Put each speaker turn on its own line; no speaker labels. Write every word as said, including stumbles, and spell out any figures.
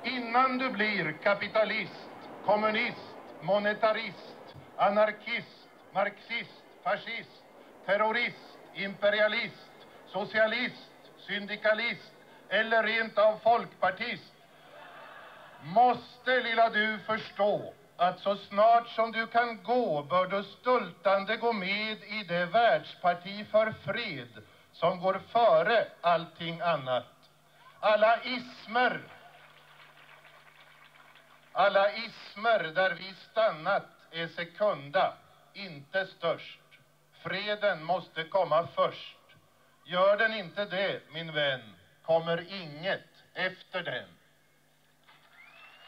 Innan du blir kapitalist, kommunist, monetarist, anarkist, marxist, fascist, terrorist, imperialist, socialist, syndikalist eller rent av folkpartist, måste lilla du förstå att så snart som du kan gå bör du stultande gå med i det världsparti för fred som går före allting annat. Alla ismer, alla ismer där vi stannat är sekunda, inte störst. Freden måste komma först. Gör den inte det, min vän, kommer inget efter den.